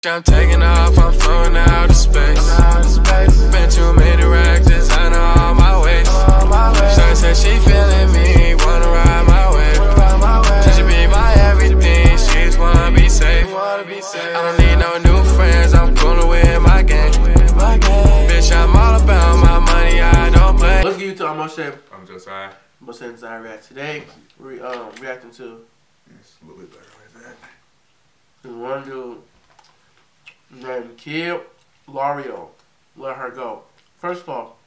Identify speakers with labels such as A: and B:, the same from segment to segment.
A: I'm taking off, I'm floating out of space. Been too many racks, designer on my waist. Shawty said she feeling me, wanna ride my way. She should be my everything, she just wanna be safe. I don't need no new friends, I'm coolin' with my gang. Bitch, I'm all about my money, I don't play.
B: What's good, YouTube? I'm Moshe.
C: I'm Josiah.
B: Moshe and Josiah React. Today, we're reacting to
C: It's a little bit better like that.
B: this one dude named Kid Lario. Let her go. First of all,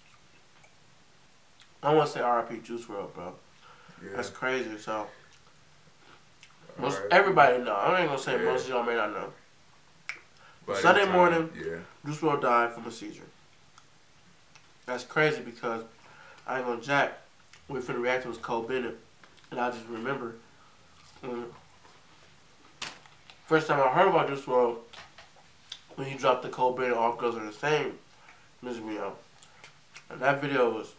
B: I want to say RIP Juice WRLD, bro.
C: Yeah.
B: That's crazy. So,
C: Alright.
B: everybody know. I ain't gonna say
C: Yeah.
B: most of y'all may not know.
C: But
B: Sunday
C: anytime,
B: morning,
C: yeah.
B: Juice WRLD died from a seizure. That's crazy because I ain't gonna jack. We finna react to was Cole Bennett, and I just remember first time I heard about Juice WRLD when he dropped the Cole Bennett All Girls Are the Same music video, and that video was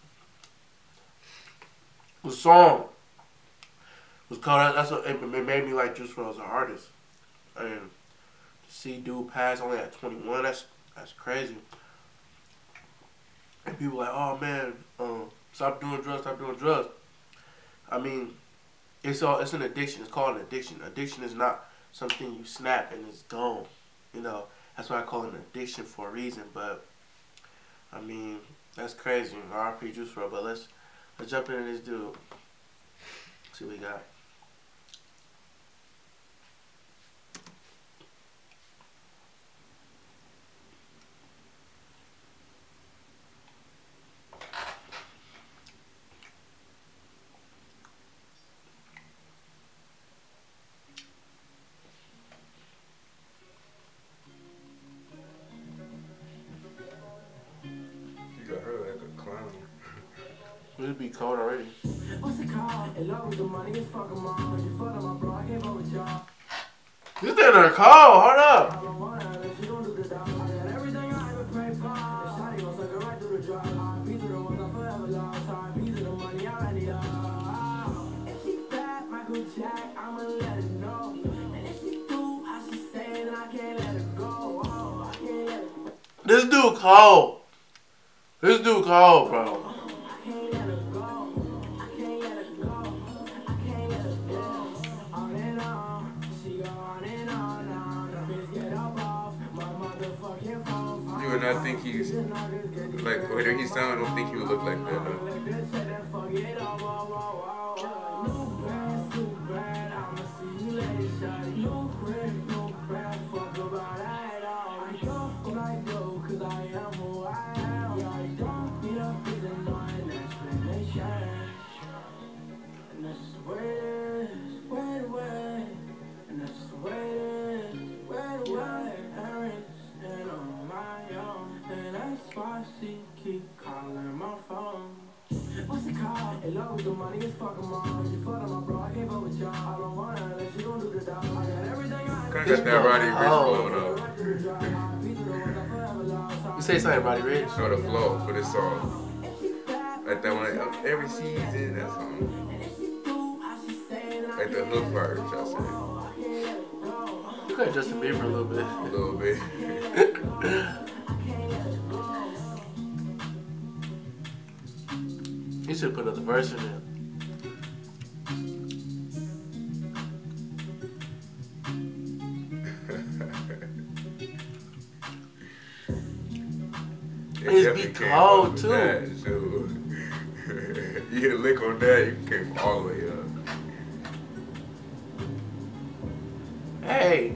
B: the song was called. That's what it made me like Juice WRLD as an artist, and to see dude pass only at 21, that's crazy. And people like, oh man, stop doing drugs, stop doing drugs. I mean, it's an addiction. It's called an addiction. Addiction is not something you snap and it's gone. You know, that's why I call it an addiction for a reason. But I mean, that's crazy. R.I.P. Juice WRLD. But let's jump into this dude. See what we got. It'll be cold already.
D: What's it called? In love with the money, it's fucking mom. When you fuck on my bro, I can't fuck with y'all.
B: This thing are cold. Hold up.
D: I don't want her if she don't do the dog. I got everything I ever prayed for. If Shotty gon' suck it right through the drop. Piece of the ones I forever lost. Piece of the money I already lost. If she bad, Michael Jack, I'ma let her know. And if she do how she say, then I can't let her go. Oh, I can't let her go.
B: This dude cold. This dude cold, bro.
C: You would not think he's like whether he's sound. I don't think he would look like that.
D: She keep calling my phone. What's it called? In love with the money, it's fucking mom. When you fuck on my bro, I can't fuck with y'all. I don't want her unless she don't do the dog. I got everything I
C: Kinda got that Roddy Ricch flow though.
B: You say something, Roddy Ricch?
C: No, the flow for this song. Like that one, like every season, that song. Like the hook part, I say.
B: You got Justin Bieber a little bit.
C: A little bit.
B: You should put another verse in there. It's be cold too.
C: You get a lick on that, you came all the way up.
B: Hey.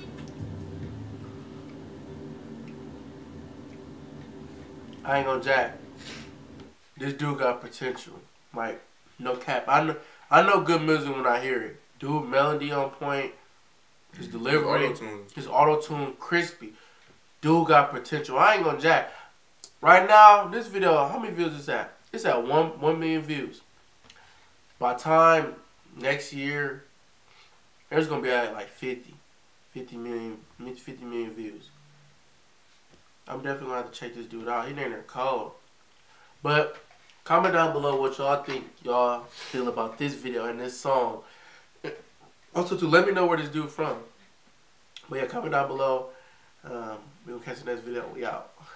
B: I ain't gonna jack. This dude got potential. Like, no cap. I know good music when I hear it. Dude, melody on point. His delivery. His auto-tune crispy. Dude got potential. I ain't gonna jack. Right now, this video, how many views is that? It's at 1 million views. By time next year, there's gonna be at like 50 million views. I'm definitely gonna have to check this dude out. He ain't there cold. But comment down below what y'all think y'all feel about this video and this song. Also, to let me know where this dude from. But yeah, comment down below. We gonna catch the next video. We out.